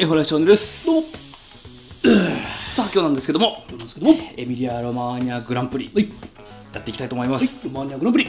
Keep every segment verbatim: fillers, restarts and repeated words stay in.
エフワンチャンネルです。どうも。さあ今日なんですけども、今日なんですけども、エミリア・ロマーニャグランプリ、はい、やっていきたいと思います。はい、ロマーニャグランプリ、はい。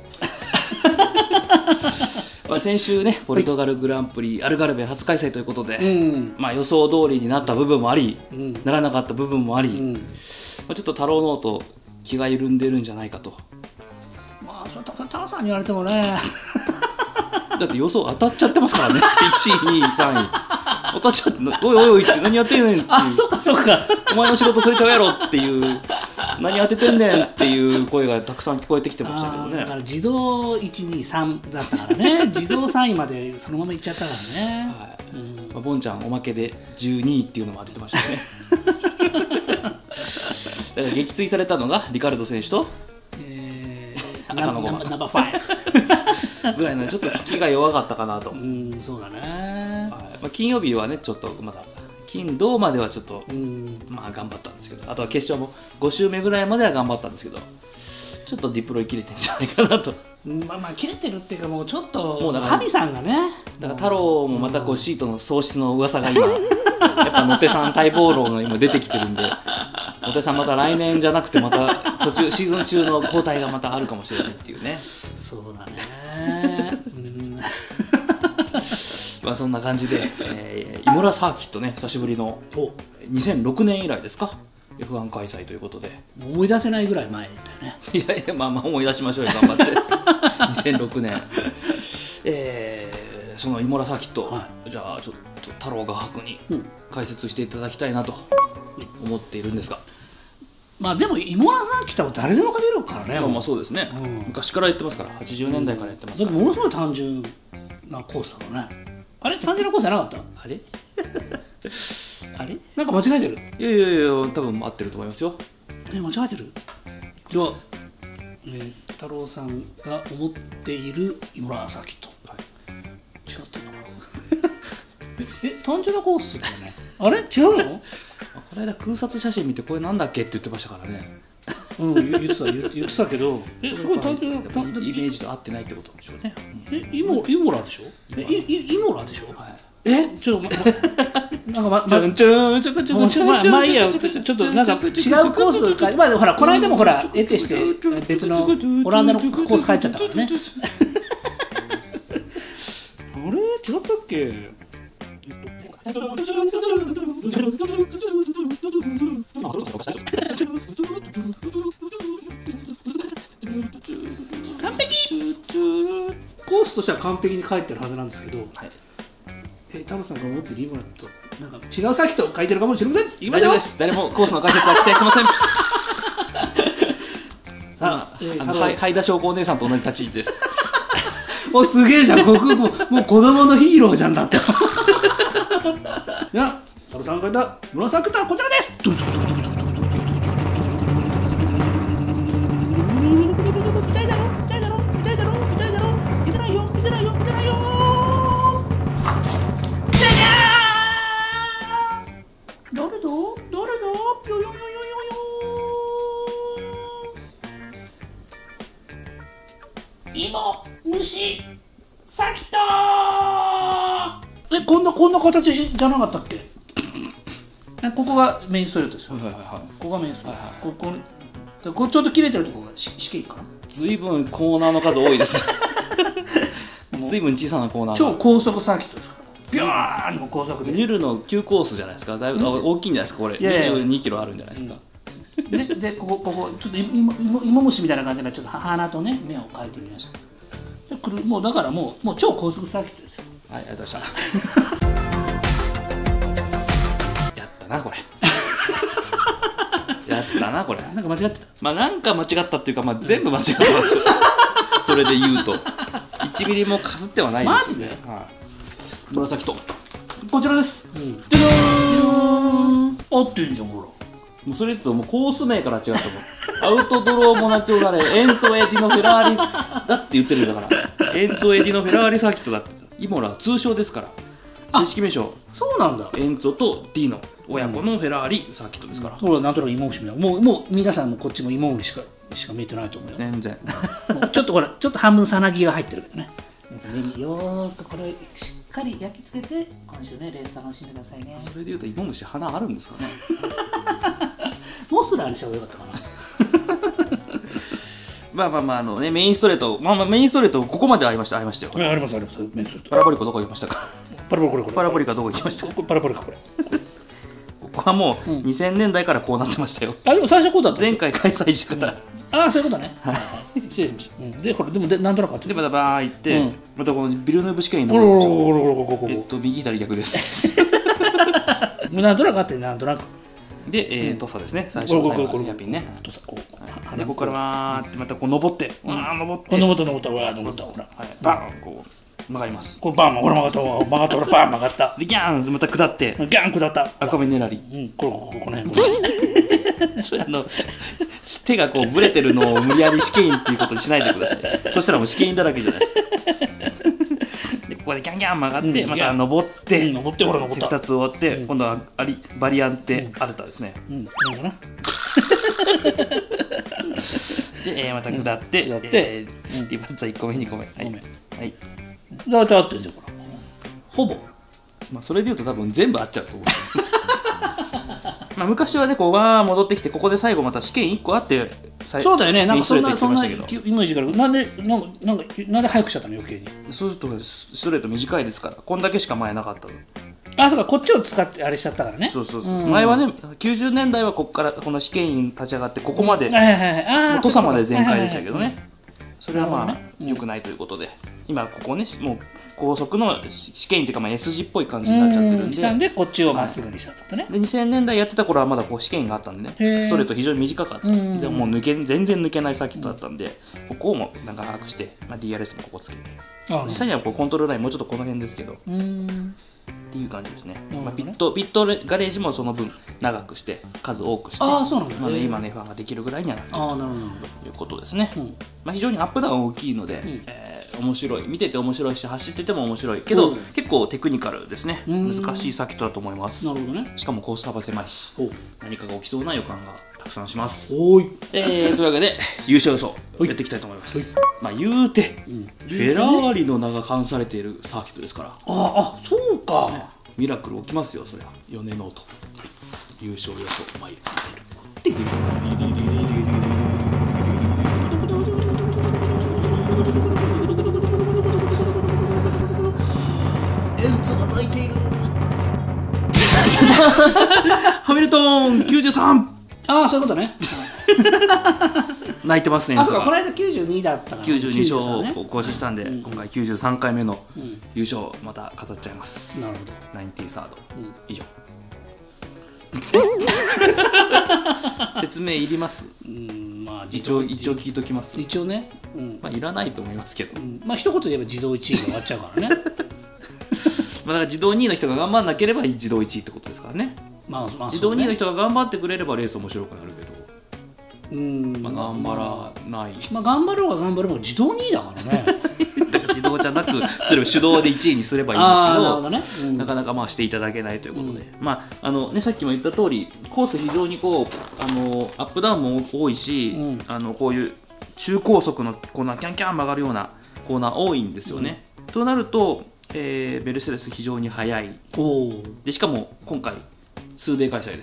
まあ先週ね、ポルトガルグランプリ、はい、アルガルベ初開催ということで、うん、まあ予想通りになった部分もあり、うん、ならなかった部分もあり、うん、まあちょっと太郎ノート気が緩んでるんじゃないかと。 まあそれ太郎さんに言われてもね。 だって予想当たっちゃってますからね。いちい、にい、さんい。当たっちゃって、おいおいおいって何やってんねんっていう。 あ、そっかそっか。 お前の仕事それちゃうやろっていう、何当ててんねんっていう声がたくさん聞こえてきてましたけどね。 だから自動いち、に、さんだったからね。自動さんいまでそのままいっちゃったからね。はい。 うん、まあ、ボンちゃんおまけでじゅうにいっていうのも当ててましたね。だから撃墜されたのがリカルド選手と、 えー、赤のごま。ナンバーファイブ。 ぐらいのちょっと効きが弱かったかなと。 うん、そうだね。 はい、まあ、金曜日はねちょっとまだ金土まではちょっと、うん、まあ頑張ったんですけど、あとは決勝もご週目ぐらいまでは頑張ったんですけど、ちょっとディプロイ切れてるんじゃないかなと。 まあまあ切れてるっていうか、もうちょっともう神さんがね、 だから太郎もまたこうシートの喪失の噂が今やっぱ野手さん待望論が今出てきてるんで、野手さんまた来年じゃなくてまた途中シーズン中の交代がまたあるかもしれないっていうね。 そうだね。うん、 まあそんな感じで、えー、イモラサーキットね、久しぶりのにせんろくねん以来ですか、 エフワン 開催ということで。 思い出せないぐらい前だよね。 いやいや、まあまあ思い出しましょうよ、頑張って。にせんろくねん、えー、そのイモラサーキット、はい、じゃあちょっと太郎画伯に解説していただきたいなと思っているんですが、 まあでもイモラサーキットは誰でもかけるからね。 まあまあそうですね、うん、昔からやってますから、はちじゅうねんだいからやってますから、 ものすごい単純なコースだろうね。あれ、単純なコースじゃなかった？ あれあれなんか間違えてる？ いやいやいや、多分合ってると思いますよ。 え、間違えてる？では、えー、太郎さんが思っているイモラサーキット、はい、違ってるのかな。え、単純なコースだよね。あれ違うの？ この間空撮写真見て、これなんだっけって言ってましたからね。 うん、言ってた言ってたけど、え、すごい単純なイメージと合ってないってことなんでしょうね。 え、イモイモラでしょ？え、イイモラでしょ？はい。え、ちょっとなんかまちょんちょんちょんちょんちょんちょん、まあいいや、ちょっとなんか違うコースか、まあほらこの間もほらエテして別のオランダのコース帰っちゃったからね。あれ違ったっけ？完璧。コースとしては完璧に書いてるはずなんですけど、はい、え、太郎さんが思ってるイモラとなんか違うサーキット書いてるかもしれません。 大丈夫です。誰もコースの解説は期待してません。さあ、えー、あのハイダ翔子お姉さんと同じ立ち位置です。 お、すげえじゃん。僕ももう子供のヒーローじゃんだって。いや、太郎さんが書いたイモラサーキットはこちらです。イモムシサーキット。え、こんなこんな形じゃなかったっけ？ここがメインストレートですよ。はいはいはい。ここがメインストレート。ここここちょうど切れてるところが試験かな。 ずいぶんコーナーの数多いです。ずいぶん小さなコーナー。 超高速サーキットですから。ビャーンの高速で。 ニュルの急コースじゃないですか。だいぶ大きいんじゃないですかこれ。にじゅうにキロあるんじゃないですか。 で、でここここちょっと芋芋虫みたいな感じでちょっと鼻とね目を描いてみました。でくるもうだからもうもう超高速サーキットですよ。 はい、ありがとうございました。やったなこれ。やったなこれ。 なんか間違ってた。 まあなんか間違ったっていうか、まあ全部間違ってます。それで言うといちミリもかすってはないですね。 マジで？はい。 紫とこちらです。 うん。じゃじゃーん。合ってんじゃんほら。 もうそれ言うともうコース名から違ったもん。アウトドローモナチョラレエンツォエディノフェラーリだって言ってるんだから。エンツォエディノフェラーリサーキットだって。イモラ通称ですから。正式名称。 そうなんだ。 エンツォとディノ親子のフェラーリサーキットですから。 ほら、なんとなく芋虫みたいな。もうもう皆さんもこっちも芋虫しかしか見えてないと思うよ。 全然。 ちょっとほらちょっと半分さなぎが入ってるけどね。よーくこれしっかり焼き付けて今週ねレース楽しんでくださいね。 それでいうと芋虫花あるんですかね。 モスラーにした方がよかったかな。 まあまあまああのねメインストレート、まあまあメインストレートここまでありましたありましたよ。 ありますあります。メインストレート。 パラボリコどこ行きましたか。 パラボリコこれパラボリカどこ行きました。 パラボリカこれ。 ここはもうにせんねんだいからこうなってましたよ。 あでも最初こうだった。 前回開催時から。 ああそういうことね。失礼しました。でほらでもでなんとなくあって。 でまたバー行ってまたこのビルヌーブ試験に乗るんですよ。 えっと右左逆です。 なんとなくあってなんとなく。 で、えー、土佐ですね、最初の最後のヘアピンね。 土佐こう。 で、ここからわーってまたこう登って、わー登って、 登った登った、わー登った、ほら。 バーンこう曲がります。 これバーン、これ曲がった、曲がった、俺バーン曲がった。 で、ギャーンまた下って、 ギャーン下った。 赤目ねらり。 うん、これ、ここ、この辺。 それあの、手がこうブレてるのを無理やり試験員っていうことにしないでください。そしたらもう試験員だらけじゃないですか。ここでギャンギャン曲がって、また登って、 登って、ほら登った。 ふたつ終わって、今度はアリバリアンテアルタですね。うん、なんかな。で、また下って、リバッツァいっこめ、にこめ。はい。はい。 大体合ってんじゃん、これ。ほぼ。 まあ、それでいうと多分全部合っちゃうと思うんです。まあ昔はね、こうわー戻ってきて、ここで最後また試験いっこあって、 そうだよね、なんかそんな、そんなイメージから、なんで、なんか、なんか、なんで早くしちゃったの、余計に。 そうすると、ストレート短いですから、こんだけしか前なかったの。 あ、そうか、こっちを使ってあれしちゃったからね。 そうそうそう。前はね、きゅうじゅうねんだいはここから、この試験員立ち上がって、ここまで、土佐まで全開でしたけどね。それはまあ、良くないということで、今ここね、もう高速の試験というか、まあ エス 字っぽい感じになっちゃってるんで、 なんでこっちをまっすぐにしたってことね。 でにせんねんだいやってた頃はまだこう試験があったんでね、ストレート非常に短かった。でももう抜け全然抜けないサーキットだったんで、ここをもなんか把握して、まあ ディーアールエス もここつけて、実際にはこうコントロールラインもうちょっとこの辺ですけど、っていう感じですね。まあピットピットガレージもその分長くして数多くして、 ああそうなんですね。 今の エフワン ができるぐらいにはなっているということですね。 うん、 まあ非常にアップダウン大きいので、うん、えー面白い見てて面白いし走ってても面白いけど、うん、結構テクニカルですね。難しいサーキットだと思います。 なるほどね。 しかもコース幅狭いし何かが起きそうな予感がたくさんします。 おい、 えー、というわけで優勝予想やっていきたいと思います。まあ言うて、うん、フェラーリの名が冠されているサーキットですから、 ああそうか、 ね、ミラクル起きますよそりゃ。米ノート優勝予想マイルエンツが泣いている。 ハミルトンきゅうじゅうさん。 ああそういうことね。 泣いてますね。 あそうか、この間きゅうじゅうにだったからきゅうじゅうに勝を更新したんで、今回きゅうじゅうさんかいめの優勝また飾っちゃいます。 なるほど。 ナインティーサード以上。説明いります？うん、まあ一応一応聞いときます。 一応ね、 まあいらないと思いますけど、 まあ一言で言えば自動いちいで終わっちゃうからね。 まあだから自動にいの人が頑張らなければ自動いちいってことですからね。まあまあ自動にいの人が頑張ってくれればレース面白くなるけど、うん、まあ頑張らない。 まあ頑張ろうが頑張れば自動にいだからね。 だから自動じゃなくすれば手動でいちいにすればいいんですけど、なかなかまあしていただけないということで、まああのねさっきも言った通りコース非常にこうあのアップダウンも多いし、あのこういう中高速のコーナーキャンキャン曲がるようなコーナー多いんですよね。となると、えー、メルセデス非常に速い。でしかも今回数デー開催です。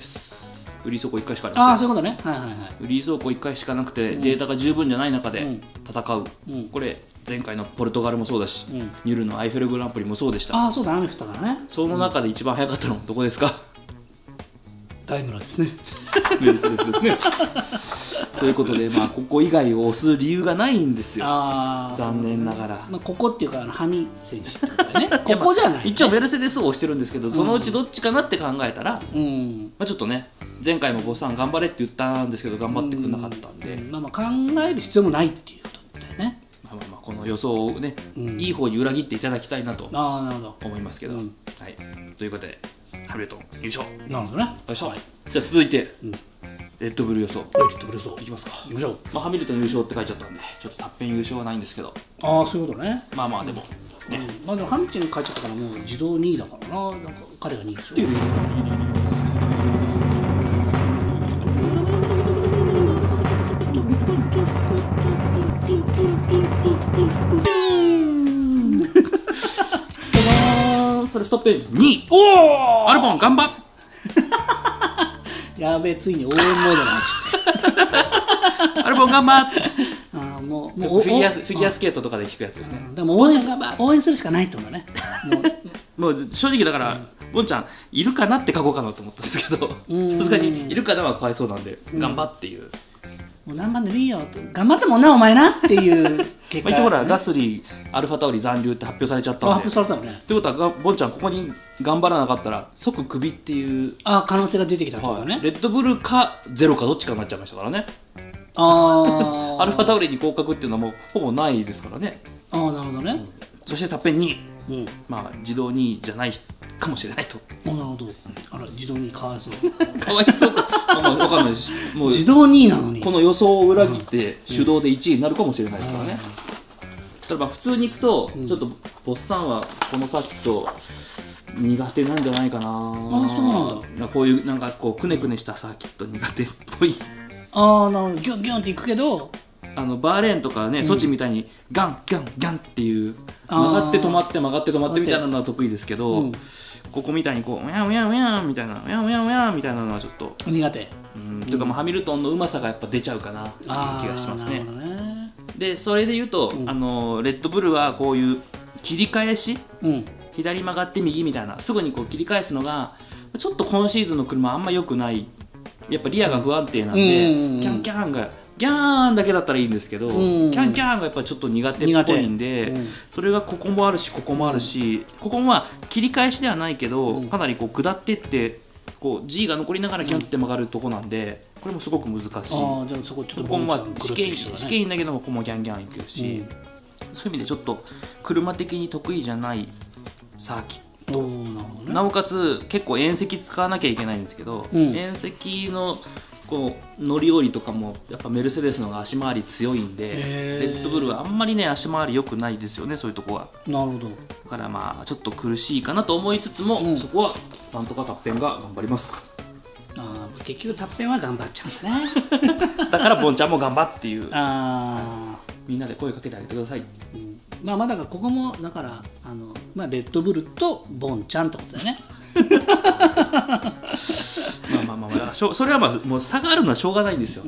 売り倉庫いっかいしかありません。 ああそういうことね。はいはいはい。 売り倉庫いっかいしかなくて、データが十分じゃない中で戦う。これ前回のポルトガルもそうだし、ニュルのアイフェルグランプリもそうでした。 ああそうだ、雨降ったからね。 その中で一番速かったのはどこですか？ ダイムラーですね。 メルセデスですね。ということで、まあここ以外を押す理由がないんですよ。残念ながら。 まあここっていうかハミ選手ってことだよね。ここじゃない。 一応メルセデスを押してるんですけど、そのうちどっちかなって考えたら、まあちょっとね、前回もごさん頑張れって言ったんですけど頑張ってくれなかったんで、 まあまあ考える必要もないっていうことだよね。 まあまあまあこの予想をね、いい方に裏切っていただきたいなと思いますけど、はい。ということでハミルトン優勝。 なるほどね。 じゃあ続いてレッドブル予想。レッドブル予想いきますか。 いきましょう。 まあハミルトン優勝って書いちゃったんで、ちょっとたっぺん優勝はないんですけど。 ああそういうことね。まあまあでもね。まあでもハミルトン書いちゃったからもう自動にいだからな。なんか彼がにいでしょ。 れストップに。 おおアルボン頑張っやべえ、ついに応援モードに入っちゃったアルボン頑張っあもうもうフィギュアフィギュアスケートとかで聞くやつですね。 でも応援応援するしかないってことね。 もう正直だからボンちゃんいるかなって書こうかなと思ったんですけど、さすがにいるかなはかわいそうなんで頑張っていう。 もう何番でもいいよと、頑張ったもんなお前なっていう結果、 一応ほらガスリーアルファタオリ残留って発表されちゃったんで。 発表されたよね。 ということはボンちゃんここに頑張らなかったら即クビっていうあ可能性が出てきたってことね。 レッドブルかゼロかどっちかになっちゃいましたからね。 あアルファタオリに合格っていうのはもうほぼないですからね。 ああなるほどね、うん、 そしてタッペンにい、 うん、 まあ自動にいじゃないかもしれないと。 あなるほど、あら自動にいかわいそうかわいそうかまあ分かんないし、もう自動にいなのにこの予想を裏切って手動でいちいになるかもしれないからね。ただまあ普通にいくとちょっとボッサンはこのサーキット苦手なんじゃないかな。 あそうなんだ。 こういうなんかこうくねくねしたサーキット苦手っぽい。 ああなるほど、ギュンギュンっていくけどあのバーレーンとかね、ソチみたいにガンガンガンっていう曲がって止まって曲がって止まってみたいなのは得意ですけど、ここみたいにこうウヤウヤウヤみたいなウヤウヤウヤみたいなのはちょっと苦手。 うんというかまあハミルトンのうまさがやっぱ出ちゃうかなっていう気がしますね。でそれで言うとあのレッドブルはこういう切り返し、左曲がって右みたいなすぐにこう切り返すのがちょっと今シーズンの車あんま良くない。やっぱリアが不安定なんで、キャンキャンがギャーンだけだったらいいんですけど、キャンキャンがやっぱちょっと苦手っぽいんで、うん、それがここもあるしここもあるし、うん、ここもまあ切り返しではないけど、うん、かなりこう下っていってこう G が残りながらギャンって曲がるとこなんで、これもすごく難しい。 あじゃあそこちょっとここもまあ試験試験いいんだけどもここもギャンギャンいくし、うん、そういう意味でちょっと車的に得意じゃないサーキット。な, ね、なおかつ結構縁石使わなきゃいけないんですけど、うん、縁石のこう乗り降りとかもやっぱメルセデスの方が足回り強いんで、レッドブルはあんまりね足回り良くないですよね、そういうとこは。 なるほど。 だからまあちょっと苦しいかなと思いつつも、うん、そこはなんとかタッペンが頑張ります。 あ結局タッペンは頑張っちゃうんだねだからボンちゃんも頑張っていうあみんなで声かけてあげてください。 うん、まあまあだからここもだからあの、まあ、レッドブルとボンちゃんってことだよねまあまあまあ、まあ、それはまあもう差があるのはしょうがないんですよ、うん、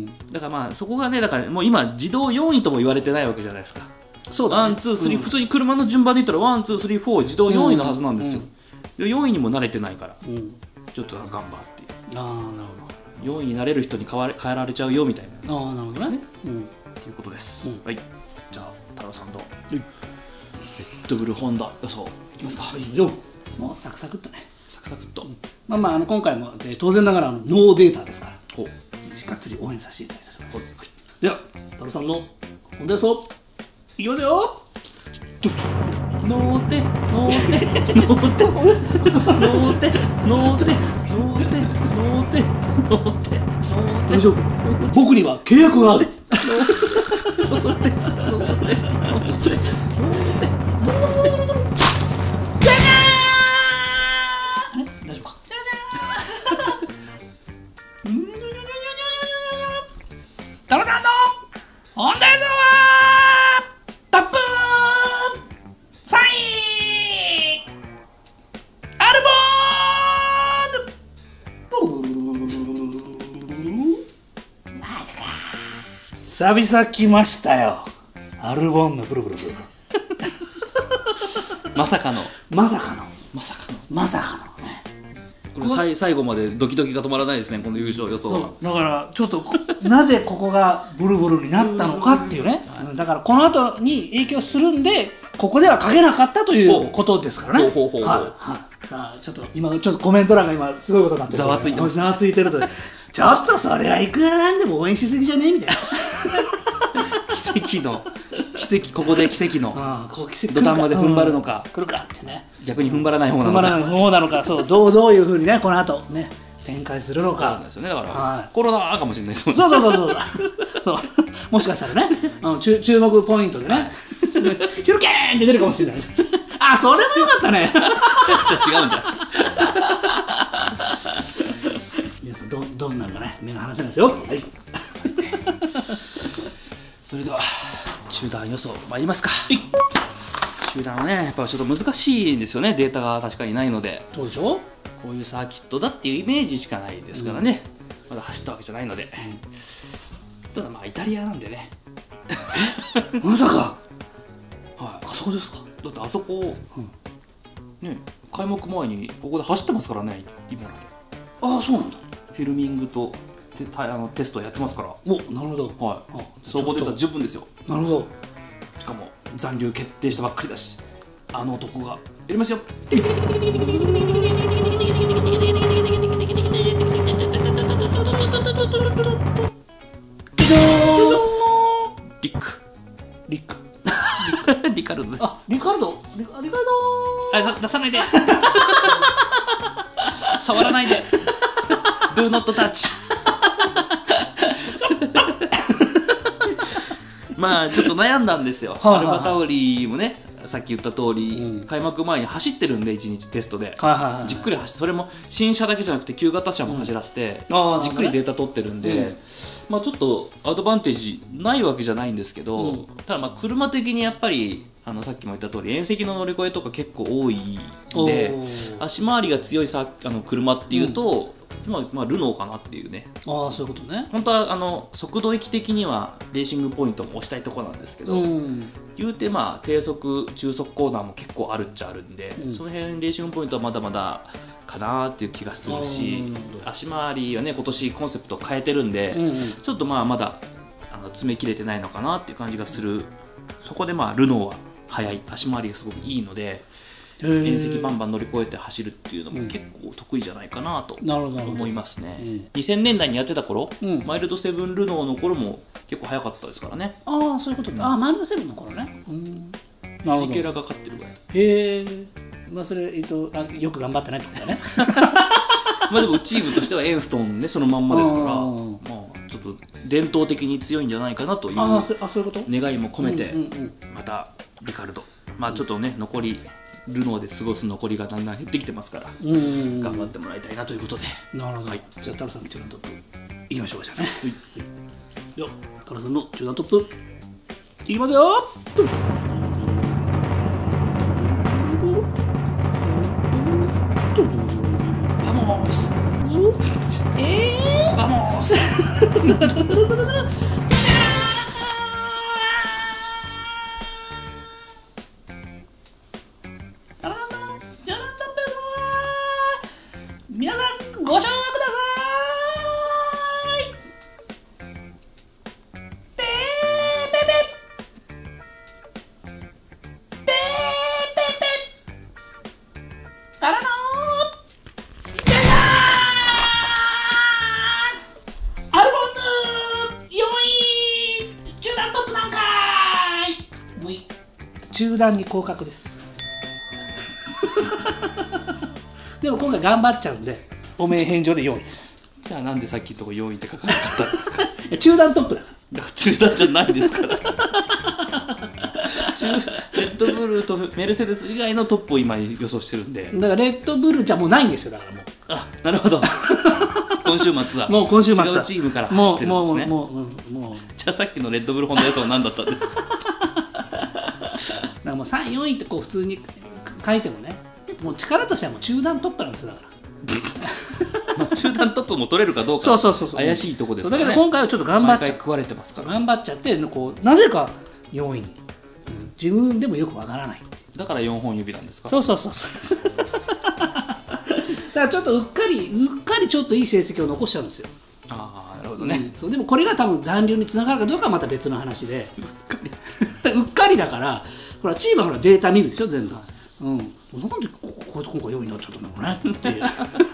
だからまあそこがねだからもう今自動よんいとも言われてないわけじゃないですか。 そうだね、 ワンツースリー、うん、普通に車の順番で言ったらワンツースリーフォー自動よんいのはずなんですよ、うんうん、よんいにも慣れてないから、うん、ちょっと頑張ってああなるほどよんいになれる人に変われ変えられちゃうよみたいな。 ああなるほどね、うん、 っていうことです、うん、はいじゃあ太郎さんと、 うん、 レッドブルホンダ予想いきますか。 はいよもうサクサクっとねサクサクっと、うん、まあまああの今回も、えー、当然ながらあのノーデータですからこうしっかり応援させていただきたいと思います、はい、では太郎さんのホンダ予想いきますよ。 ノーテノーテノーテノーテノーテノーテノーテノーテノーテ大丈夫僕には契約があるノーテノーテノーテノーテじゃじゃーん大丈夫かじゃじゃーん太郎さんのホンダ予想はタップさんいアルボンマジか久々来ましたよアルボンのブルブルブルまさかのまさかのまさかのまさかのねこれさい最後までドキドキが止まらないですねこの優勝予想は。 だからちょっとなぜここがブルブルになったのかっていうねだからこの後に影響するんでここでは書けなかったということですからね。 ほうほうほうほう、 はいはい、さあちょっと今ちょっとコメント欄が今すごいことになってるざわついてますざわついてるとちょっとそれはいくらなんでも応援しすぎじゃねえみたいな奇跡の奇跡ここで奇跡のああこう奇跡土壇場で踏ん張るのか、 うん、来るかってね逆に踏ん張らない方なのか踏ん張らない方なのかそうどうどういうふうにねこの後ね展開するのか。 そうですよねだから、 はい、 コロナかもしれないですもんね。そうそうそうそうそうもしかしたらね、うん、注注目ポイントでねヒュルケーンって出るかもしれないですあそれもよかったねちょっと違うんじゃん皆さん ど, どうなるかね目が離せないですよ、はい、 それでは中断予想参りますか。 中断はねやっぱちょっと難しいんですよね、データが確かにないので。 そうでしょ。 こういうサーキットだっていうイメージしかないですからね、うん、まだ走ったわけじゃないので、うん、ただまあイタリアなんでねまさか、 はい、 あそこですか。 だってあそこ、うん、ね開幕前にここで走ってますからね、今まで。 ああそうなんだ。 フィルミングとテ, あのテストやってますから。 お、なるほど。 はい、そこで十分ですよ。 なるほど。 しかも残留決定したばっかりだし、あの男がやりますよ。 リックリックリカルドです。 あ、リカルドリカルドあ、出さないで触らないでDo not touch まあちょっと悩んだんですよ。アルファタウリもね、さっき言った通り、うん、開幕前に走ってるんでいちにちテストで、じっくり走って、それも新車だけじゃなくて旧型車も走らせて、うん、じっくりデータ取ってるんで、うん、まあちょっとアドバンテージないわけじゃないんですけど、うん、ただまあ車的にやっぱりあのさっきも言った通り縁石の乗り越えとか結構多いんで、足回りが強いさあの車っていうと、うん、まあ、まあルノーかなっていうね。 ああそういうことね。 本当はあの速度域的にはレーシングポイントも押したいところなんですけど、うん、言うてまあ低速中速コーナーも結構あるっちゃあるんで、うん、その辺レーシングポイントはまだまだかなっていう気がするし、足回りはね今年コンセプト変えてるんで、うんうん、ちょっとまあまだあの詰め切れてないのかなっていう感じがする。そこでまあルノーは速い、足回りがすごくいいので縁石バンバン乗り越えて走るっていうのも結構得意じゃないかなと思いますね。うん、にせんねんだいにやってた頃、うん、マイルドセブンルノーの頃も結構速かったですからね。 ああそういうことか、うん、ああマイルドセブンの頃ね。うん、 フィジケラが勝ってるぐらい。 へえ、まあそれ、えっと、あよく頑張ってないってことだねまあでもチームとしてはエンストンねそのまんまですからまあちょっと伝統的に強いんじゃないかなという願いも込めて、またリカルド、まあちょっとね残りルノーで過ごす残りがだんだん減ってきてますから、頑張ってもらいたいなということで。 なるほど、はい、じゃあタラさんの中断トップいきましょうか。じゃあね、はい、ではタラさんの中断トップいきますよ。バモスえーバモス皆さんご唱和ください。ペーペペペーペペからのジャジャーンアルボンヌよんい中断トップなんかーい。中断に降格ですでも今回頑張っちゃうんでお名返上でよんいです。 じゃあなんでさっきのとこよんいって書かなかったんですか中断トップだから。 だから中断じゃないですからレッドブルとメルセデス以外のトップを今予想してるんで。 だからレッドブルじゃもうないんですよ。だからもうあ、なるほど今週末はもう今週末は違うチームから走ってるんですね。 もうもうもうもうじゃあさっきのレッドブルホンダ予想は何だったんですかだからもうさんいよんいってこう普通に書いてもね、もう力としてはもう中断トップなんですよ。だからまあ中断トップも取れるかどうか怪しいとこですからね。 だから今回はちょっと頑張っちゃって食われてますから頑張っちゃってこうなぜかよんいに、うん、自分でもよくわからない。 だからよんほん指なんですか。 そうそうそうそうだからちょっとうっかりうっかりちょっといい成績を残しちゃうんですよ。 ああなるほどね、 うん、そうでもこれが多分残留につながるかどうかはまた別の話でうっかりうっかりだからほらチームはほらデータ見るでしょ全部、うん、なんでここ今回よんいになっちゃったんだろうねっていう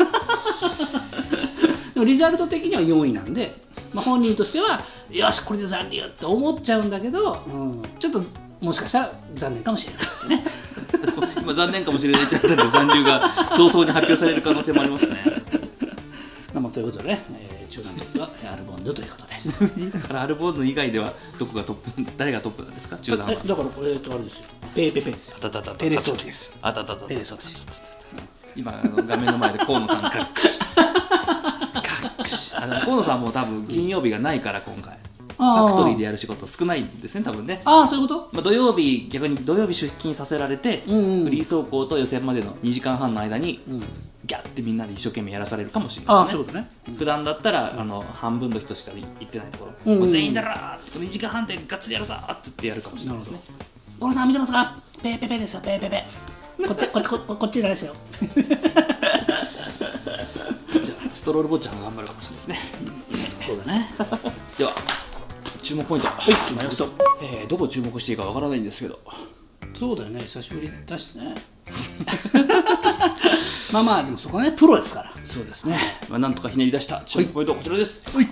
でもリザルト的にはよんいなんで、まあ、本人としてはよしこれで残留って思っちゃうんだけど、うん、ちょっともしかしたら残念かもしれないってね今残念かもしれないって言ったんで残留が早々に発表される可能性もありますねまあということでね、えー、中断トップはアルボンヌということでちなみにだからアルボンヌ以外ではどこがトップ誰がトップなんですか中断は。 だからこれとあれですよペーペペですよ。 あたたたペレソーチです。 あたたたペレソーチ今あの画面の前で河野さんがあの河野さんも多分金曜日がないから今回ファクトリーでやる仕事少ないんですね多分ね。 ああそういうこと、 まあ、土曜日逆に土曜日出勤させられて、うんうん、フリー走行と予選までのにじかんはんの間に、うん、ギャッてみんなで一生懸命やらされるかもしれないですね。ああそういうことね、うん、普段だったら、うん、あの半分の人しか行ってないところ、うんうん、もう全員だらーにじかんはんでガッツリやるさーって言ってやるかもしれないですね。 小野さん見てますか？ペーペーペーですよ、ペーペーペー。こっちこっちこっちこっちですよ。 じゃあストロール坊ちゃんが頑張るかもしれないですね。 そうだね。 では注目ポイント、はい、決まりました。えー、どこ注目していいかわからないんですけど。 そうだよね、久しぶりだしね。まあまあでもそこはねプロですから。 そうですね。まあなんとかひねり出した注目ポイントこちらです。はい。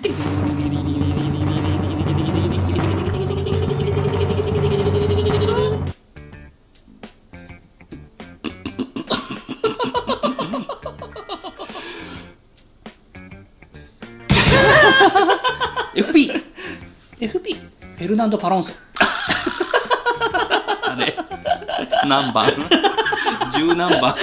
エフピーエフピー フェルナンド・パロンソ。 あれ何番十何番。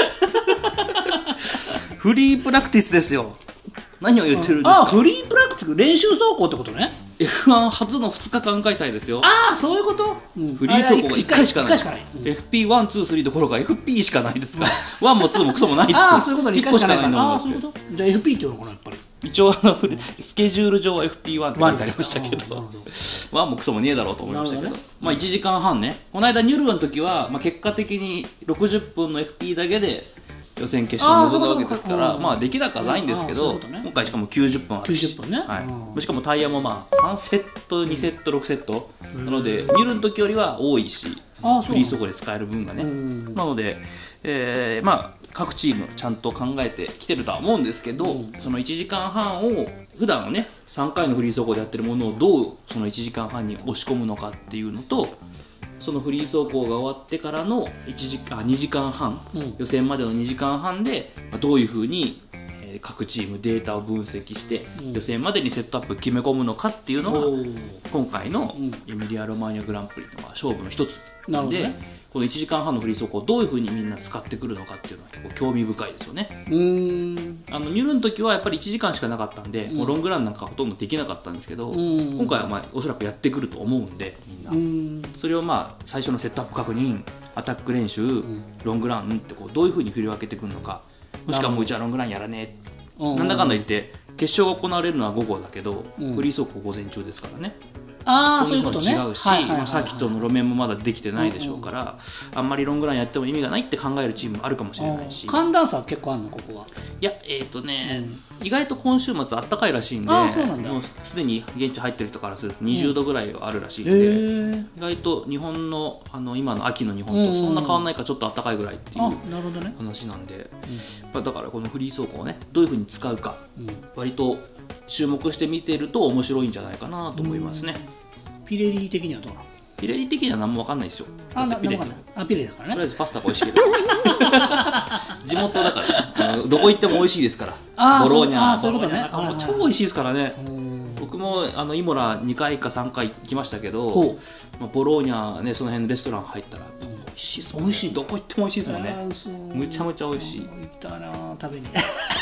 フリープラクティスですよ。何を言ってるんですか。 ああフリープラクティス練習走行ってことね。 エフワン 初のふつかかん開催ですよ。 ああそういうこと、 うん、フリー走行がいっかいしかない。エフピーワン、ツー、スリーどころか エフピー しかないですから。ワンもツーもクソもないですよ。 ああそういうことね、いっかいしかないから。ああそういうこと。じゃあ エフピー っていうのかなやっぱり。 一応あのスケジュール上は エフピーワン って書いてありましたけど、ワンもクソもねえだろうと思いましたけど、ね、まあいちじかんはんね。この間ニュルの時は、まあ、結果的にろくじゅっぷんの エフピー だけで予選決勝に臨んだわけですから、まあ出来高ないんですけど、今回しかもきゅうじゅっぷんあるし、きゅうじゅっぷんね、はい、しかもタイヤもまあさんセットにセットろくセットなのでニュルの時よりは多いし、フリー走行で使える分がね、なので、えー、まあ各チームちゃんと考えてきてるとは思うんですけど、そのいちじかんはんを普段はねさんかいのフリー走行でやってるものをどうそのいちじかんはんに押し込むのかっていうのと、そのフリー走行が終わってからのいちじかん、にじかんはん、うん、予選までのにじかんはんでどういうふうに各チームデータを分析して、うん、予選までにセットアップ決め込むのかっていうのが今回のエミリア・ロマーニャグランプリの勝負の一つで、ね、このいちじかんはんのフリー走行をどういうふうにみんな使ってくるのかっていうのは結構興味深いですよね。うーんあのニュルの時はやっぱりいちじかんしかなかったんで、うん、もうロングランなんかほとんどできなかったんですけど、今回はまあおそらくやってくると思うんでみんなうんそれをまあ最初のセットアップ確認、アタック練習、うん、ロングランってこうどういうふうに振り分けてくるのか、もしくはもううちはロングランやらねえなんだかんだ言って決勝が行われるのは午後だけど、うん、フリー走行午前中ですからね。 ああそういうことね。 違うし、サーキットの路面もまだできてないでしょうから、うんうん、あんまりロングランやっても意味がないって考えるチームもあるかもしれないし。 寒暖差結構あるのここは。 いやえっ、ー、とね、うん、意外と今週末あったかいらしいんで、 あそうなんだ。 もうすでに現地入ってる人からするとにじゅうどぐらいはあるらしいんで、うん、意外と日本のあの今の秋の日本とそんな変わんないかちょっとあったかいぐらいっていう話なんで、うん、だからこのフリー走行をねどういうふうに使うか、うん、割と注目して見てると面白いんじゃないかなと思いますね。 ピレリ的にはどうなの？ ピレリ的には何も分かんないですよ。 あ、何も分かんない。あ、ピレリだからね。 とりあえずパスタが美味しいけど地元だからどこ行っても美味しいですから。ボローニャ、ボローニャなんかもう超美味しいですからね。僕もあのイモラにかいかさんかい行きましたけど、まあ、ボローニャねその辺のレストラン入ったら美味しいですもんね。美味しい。どこ行っても美味しいですもんね。むちゃむちゃ美味しい。行ったな食べに。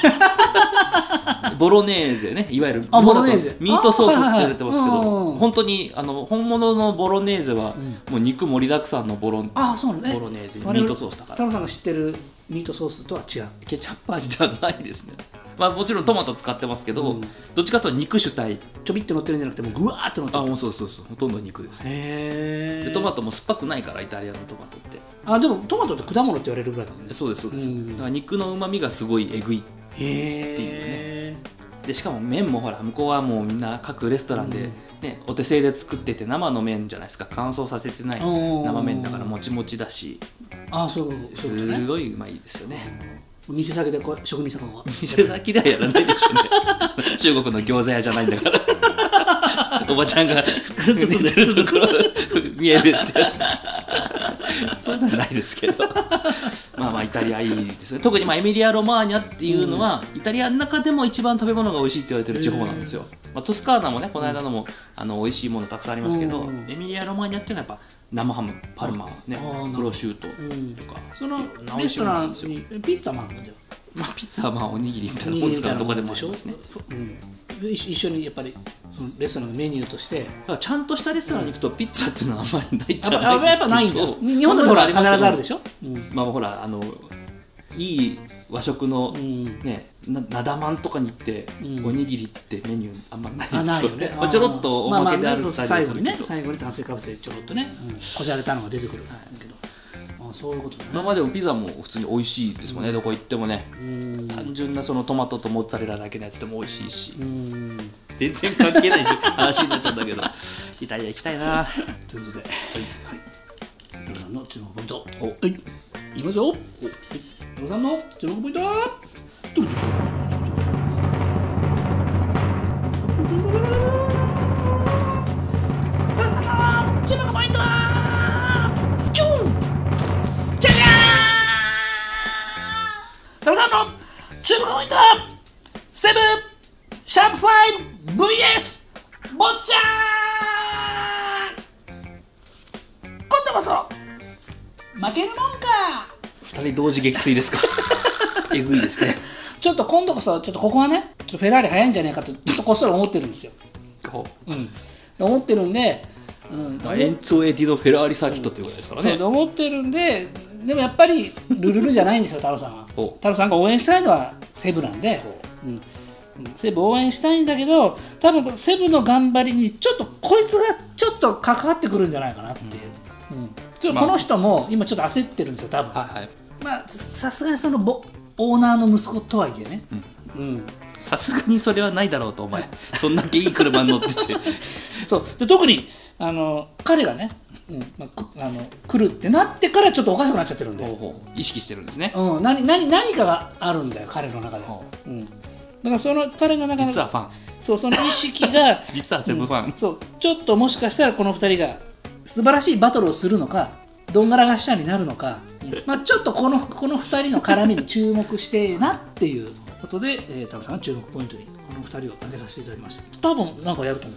ボロネーゼね、いわゆるミートソースって言われてますけど、本当にあの本物のボロネーゼはもう肉盛りだくさんのボロ、 あそうね、 ボロネーゼミートソースだから。 太郎さんが知ってるミートソースとは違う。 ケチャップ味ではないですね。まあもちろんトマト使ってますけど、うん、どっちかというと肉主体。 ちょびっと乗ってるんじゃなくてもうグワーって乗ってる。 あもうそうそうそう、ほとんど肉です。へえ。トマトも酸っぱくないからイタリアのトマトって。 あでもトマトって果物って言われるぐらいだもんね。 そうですそうです。うん、だから肉の旨味がすごいえぐいっていうね。でしかも麺もほら向こうはもうみんな各レストランで、ねうん、お手製で作ってて生の麺じゃないですか。乾燥させてない生麺だからもちもちだし、 あそうそう、ね、 すごいうまいですよね。 店先でこう職人さんが店先ではやらないでしょうね中国の餃子屋じゃないんだからおばちゃんが包んでるところ見えるってやつそうなんないですけどまあまあイタリアいいですね。特にまあエミリア・ロマーニャっていうのは、うん、イタリアの中でも一番食べ物が美味しいって言われてる地方なんですよ。まあ、トスカーナもねこの間のもあの美味しいものたくさんありますけど、うん、エミリア・ロマーニャっていうのはやっぱ生ハム、パルマ、ね、プロシュートとか、 うん、そのレストランにピッツァもあるんじゃん。 まあピッツァはまあおにぎりみたいなもんですからどこでもありますね。 うん、 一一緒にやっぱりそのレストランのメニューとして。 だからちゃんとしたレストランに行くとピッツァっていうのはあんまりないじゃないですか。 やっぱないんだ。日本でもほら必ずあるでしょ。 まあほらあのいい和食のね、ななだまんとかに行っておにぎりってメニューあんまないですよね。ちょろっとおまけである最後にね、最後に炭水化物でちょろっとね、こじゃれたのが出てくるけど。そういうことね。 まあまあでもピザも普通に美味しいですもんね、どこ行ってもね。単純なそのトマトとモッツァレラだけのやつでも美味しいし、全然関係ない話になっちゃったけど、イタリア行きたいなということで、はいはい。タロさんの注目ポイント、お、はい、いきますよ。タロさんの注目ポイントは、タロさんの注目ポイントは、チュン。タロさんの注目ポイントはセブンシャープファイブ ブイエス ボッチャー。今度こそ負けるもんか。 ふたり同時撃墜ですか。えぐいですね。 ちょっと今度こそちょっとここはね、ちょっとフェラーリ早いんじゃないかとちょっとこっそり思ってるんですよ。うん、思ってるんで、うん、 エンツォ・エディのフェラーリサーキットっていうぐらいですからね。 そう思ってるんで、でもやっぱりルルルじゃないんですよ、太郎さんは。太郎さんが応援したいのはセブなんで、うん、セブ応援したいんだけど、多分セブの頑張りにちょっとこいつがちょっと関わってくるんじゃないかなっていう、うんうん、ちょっとこの人も今ちょっと焦ってるんですよ、多分。はいはい、まあさすがにそのボオーナーの息子とはいえね、 さすがにそれはないだろうと、お前そんだけいい車に乗っててそうで、特にあの彼がね、うんまあ、あの来るってなってからちょっとおかしくなっちゃってるんで、ほうほう意識してるんですね、 うん、何, 何, 何かがあるんだよ彼の中で、うん、だからその彼の中で実はファン、 そうその意識が実はセブファン、 うん、そうちょっともしかしたらこのふたりが素晴らしいバトルをするのかどんがらがっしゃになるのか、うんまあ、ちょっとこのこのふたりの絡みに注目してなっていうことで、えー、太郎さんの注目ポイントにこのふたりを挙げさせていただきました。多分なんかやると思う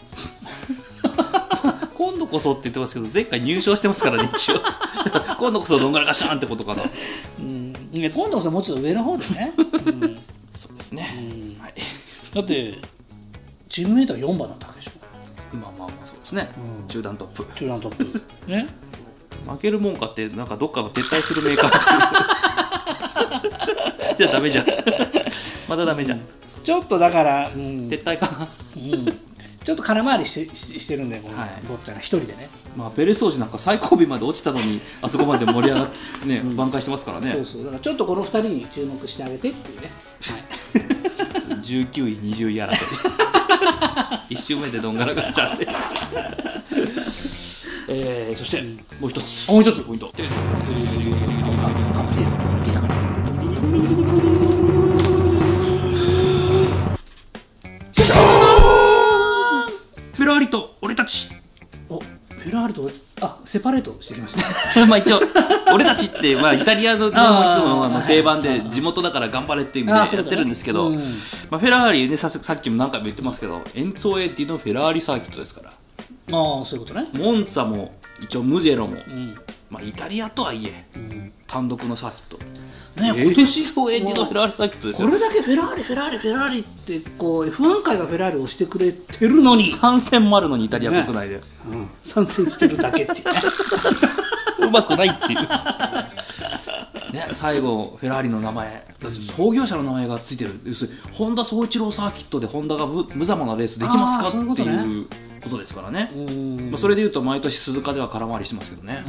今度こそって言ってますけど、前回入賞してますからね、一応今度こそどんがらがしゃーんってことかな。 うん、ね、今度こそもうちょっと上の方でね、うん、 そうですね、うん、はい、 だってチームメイトはよんばんだったわけでしょ。 まあまあまあそうですね、うん、中段トップ中段トップね負けるもんかって、なんかどっかの撤退するメーカーってじゃあダメじゃんまだダメじゃん、うん、 ちょっとだから、うん、 撤退かな、 うんちょっと空回り し, し, してるんで、この坊ちゃんが一人でね、 まあ、ペレ掃除なんか最後尾まで落ちたのにあそこまで盛り上がって、ね、うん、挽回してますからね。 そうそう、だからちょっとこのふたりに注目してあげてっていうね、 はい、じゅうきゅういにじゅうい争いいっ周目でどんがらがっちゃってえー、そしてもう一つもう一つポイント、フェラーリと俺たち。 お、フェラーリとあセパレートしてきましたまあ一応俺たちって、まあ、イタリアのいつもの定番で地元だから頑張れっていう意味でやってるんですけど、ね、うん、まあ、フェラーリね、さ, さっきも何回も言ってますけど、エンツォ・エディのフェラーリサーキットですから。 ああ、そういうことね。 モンツァも一応ムジェロも、うん、まあ、イタリアとはいえ、うん、単独のサーキットね、今年エンツォ・エディのフェラーリサーキットですよ。 これだけフェラーリフェラーリフェラーリってこう エフワン 界がフェラーリを押してくれてるのに参戦もあるのにイタリア国内で、ね、 うん、参戦してるだけっていうねうまくないっていうね、最後フェラーリの名前だって創業者の名前がついてる、要するに本田宗一郎サーキットでホンダが無様なレースできますかっていうことですからね。まあ、それでいうと毎年鈴鹿では空回りしてますけどね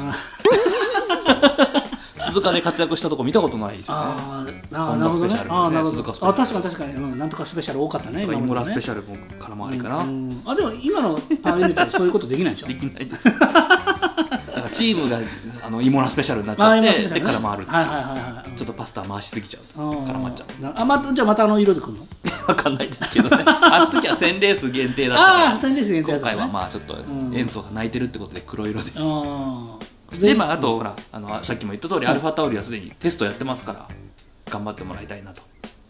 鈴鹿で活躍したとこ見たことないですよね。ああ、なるほどね。ああ、なるほど。あ、 確かに確かに、うん、なんとかスペシャル多かったね。 イモラスペシャルも空回りかな。うん、 あ、でも今のパワーユニットでそういうことできないでしょ。 できないです。だからチームがあのイモラスペシャルになっちゃって、ね、で空回るっていう。はいはいはいはい。ちょっとパスタ回しすぎちゃう。空回っちゃう。 あ、まじゃあまたあの色でくるの？ わかんないですけどね。あの時はせんレース限定だったから。 ああ、せんレース限定だった。 今回はまあちょっとエンツォが泣いてるってことで黒色で。ああ。で、まあ、あと、うん、ほらあのさっきも言った通り、うん、アルファタオリはすでにテストやってますから頑張ってもらいたいなと。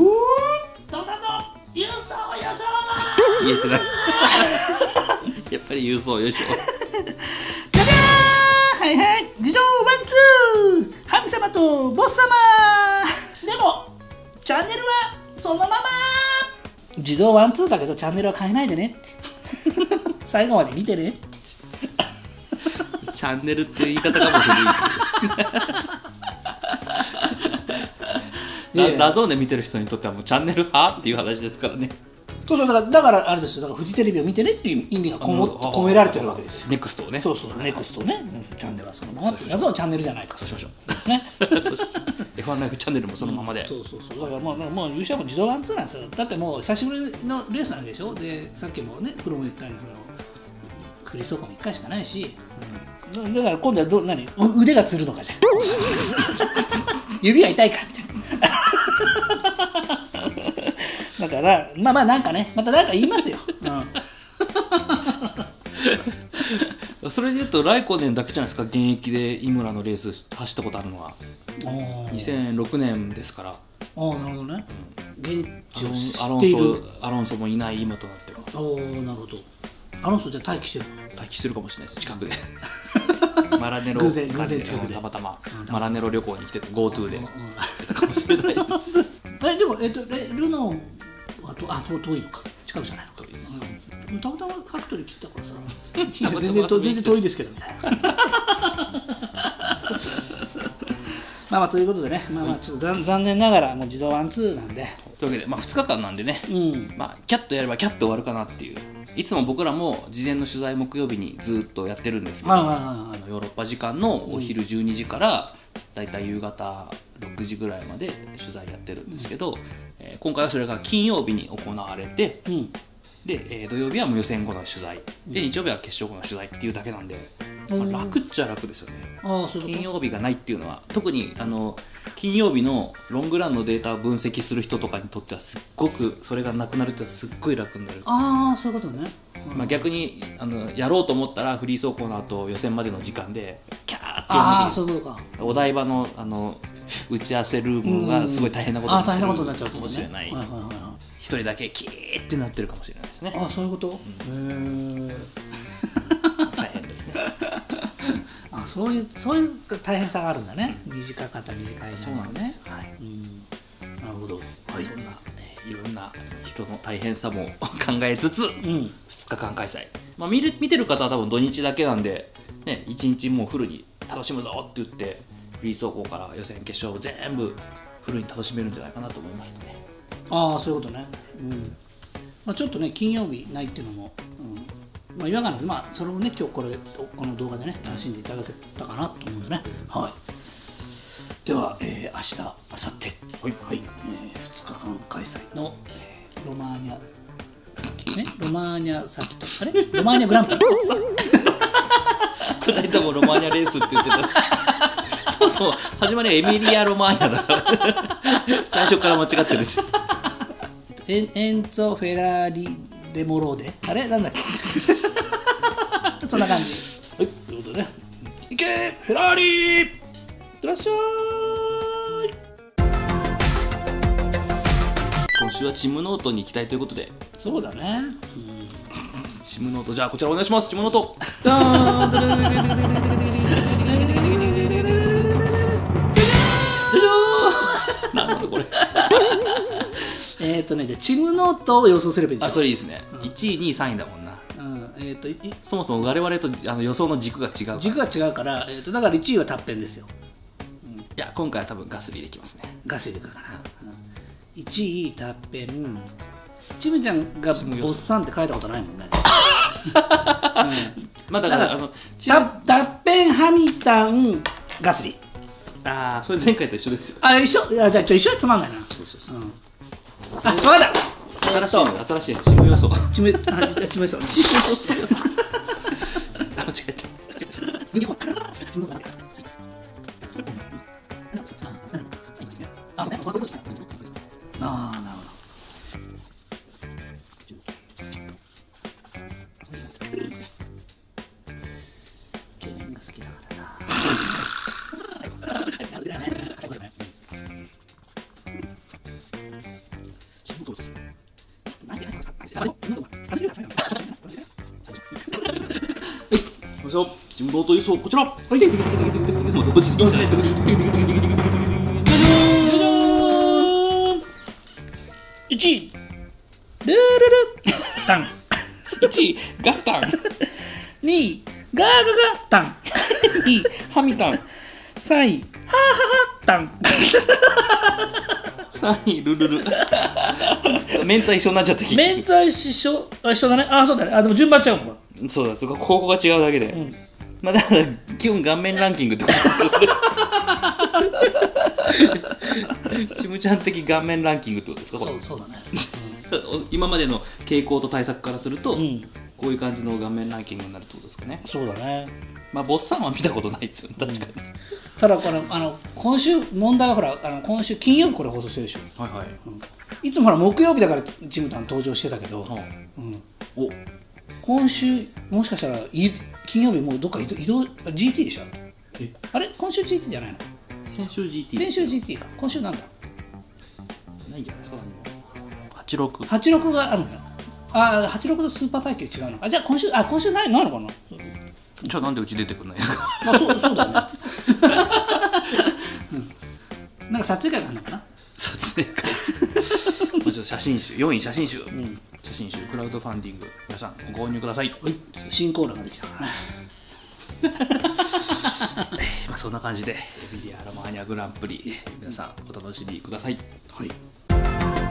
土佐の郵送予想言えてないやっぱり郵送よいしょじゃじゃーはいはい自動ワンツー神様とボス様でもチャンネルはそのまま自動ワンツーだけどチャンネルは変えないでねって最後まで見てねってチャンネルっていう言い方かもしれないラゾーネ見てる人にとってはもうチャンネルはっていう話ですからね。 そうそうだからだからあれですよだからフジテレビを見てねっていう意味がこも込められてるわけですよ。 ネクストをね。 そうそうネクストねチャンネルはそのままって謎のチャンネルじゃないか。 そうしましょうね。エフワン ライフチャンネルもそのままで。 そうそうそうだからまあもう優勝も自動ワンツーなんですよ。だってもう久しぶりのレースなわけでしょ。でさっきもねプロも言ったようにそのフリー走行もいっかいしかないし、うん、だから今度はど何腕がつるのかじゃん指が痛いかみたいなだからまあまあなんかねまたなんか言いますよ、 うん、それで言うとライコネンだけじゃないですか現役で井村のレース走ったことあるのはにせんろくねんですから。 ああなるほどね、うん、現地を知アロンっているソアロンソもいない今となっては。 おおなるほど。アロンソじゃ待機してる待機してるかもしれないです近くでマラネロ偶然偶然近くでたまたまマラネロ旅行に来てて GoTo でたかもしれないですえでも、えっと、ルノはとあ遠いのか近くじゃないの遠いです、 うん、たまたまファクトリー来てたからさ全然全然遠いですけどみたいなまあまあということでね、まあまあちょっと残念ながらもう自動ワンツーなんでというわけで、まあ、ふつかかんなんでね、うん、まあキャットやればキャット終わるかなっていう。いつも僕らも事前の取材木曜日にずっとやってるんですけど、あのヨーロッパ時間のお昼じゅうにじからだいたい夕方ろくじぐらいまで取材やってるんですけど、うんえー、今回はそれが金曜日に行われて、うん、で、えー、土曜日はもう予選後の取材で日曜日は決勝後の取材っていうだけなんで、まあ、楽っちゃ楽ですよね。あそういう金曜日がないっていうのは特にあの金曜日のロングランのデータを分析する人とかにとってはすっごくそれがなくなるっていうのはすっごい楽になる。 ああそういうことね、 うんまあ、逆にあのやろうと思ったらフリー走行の後予選までの時間でキャーってああそういうことかお台場のあの打ち合わせルームがすごい大変なことになってるかもしれない。一人だけキーってなってるかもしれないですね。 ああそういうこと、うん、へえ大変ですねあそういうそういう大変さがあるんだね。短かった短いそうなんですよ、はいうん、なるほど、はい、 そんな、えー、いろんな人の大変さも考えつつ、うん、ふつかかん開催、まあ、見る見てる方は多分土日だけなんで、ね、いちにちもうフルに楽しむぞって言ってフリー走行から予選決勝を全部フルに楽しめるんじゃないかなと思いますので。 ああそういうことね、うんまあ、ちょっとね金曜日ないっていうのも、うんまあ、違和感なく、まあ、それもね今日これこの動画でね楽しんでいただけたかなと思うんでね、はい、では、えー、明日明後日、はいはいえー、ふつかかん開催の、えー、ロマーニャ、ね、ロマーニャサーキットあれロマーニャグランプリこの間もロマーニャレースって言ってたしそうそう始まりはエミリア・ロマーニャだから最初から間違ってるエンエンツォ・フェラーリ・デモローデあれなんだっけそんな感じはいということでねいけーフェラーリーいってらっしゃい。 今週はチームノートに行きたいということで。 そうだね、うん、 チームノートじゃあこちらお願いします。チームノートこれ。 えっとね、じゃあチームノートを予想すればいいでしょ。 あ、それいいですね、うん、いちいにいさんいだもんな。 うん、えー、とそもそも我々とあの予想の軸が違うから軸が違うから、えー、とだからいちいはタッペンですよ、 うん、いや今回は多分ガスリーできますね。 ガスリーでくるかな、うん、いちいタッペン。ちむちゃんがボッサンって書いたことないもんね。うん、 まあだからあのタタッペンハミタンガスリー。 ああ、それ前回と一緒ですよ。 あ、一緒。いや、じゃあ一緒はつまんないな。そうそうそう、うん、あ、分かった。 新しいの、新しいの、チーム予想。 チーム、あ、チーム予想。チーム予想。 間違えた。 ああ、なるほど。ゲームが好きだからな。 チームノート予想こちら。はい、もう同時にいいんじゃないですか。 いちいルールルタン。 いちいガスタン。 にいガーガガタン。 にいハミタン。 さんいハーハハタン。 さんいルルル。メンツは一緒になっちゃった。 メンツは一緒、一緒だね。あ、そうだね。あ、でも順番ちゃうもん。 そうだ、そこここが違うだけで、うん、まあだから基本顔面ランキングってことですか。ちむちゃん的顔面ランキングってことですか。 そうそうだね、 うん、今までの傾向と対策からすると、うん、こういう感じの顔面ランキングになるってことですかね。 そうだね。 まあボッサンは見たことないですよね、確かに、うん、 ただこのあの今週問題はほら、あの今週金曜日これ放送してるでしょ。 はいはい、うん、 いつもほら木曜日だからちむたん登場してたけど、うん、お今週もしかしたら金曜日もうどっか移動、移動 ジーティー でしょ。えあれ今週 ジーティー じゃないの。 先週 ジーティー。 先週 ジーティー か。今週なんだ。 ないんじゃないですか。はちじゅうろく。 はちじゅうろくがあるんだよ。あ、はちじゅうろくとスーパー耐久違うの。あ、じゃあ今週、あ、今週ないないのかな。 じゃあなんでうち出てくんないですか。 あ、そうそうだよね。うん、なんか撮影会があるのかな。 撮影会。ちょっと写真集、よんい写真集、うん、写真集クラウドファンディング皆さんご購入ください。はい、 新コーナーができたからね。 まあそんな感じでエミリア・ロマーニャグランプリ皆さんお楽しみください。はい。